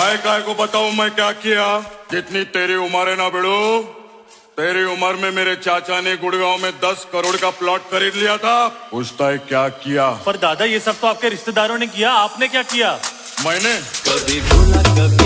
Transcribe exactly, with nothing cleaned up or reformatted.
मैं काय को बताऊं मैं क्या किया। जितनी तेरी उम्र है ना बेड़ो, तेरी उम्र में मेरे चाचा ने गुड़गांव में दस करोड़ का प्लॉट खरीद लिया था। पूछता है क्या किया। पर दादा ये सब तो आपके रिश्तेदारों ने किया, आपने क्या किया? मैंने कभी भूला कभी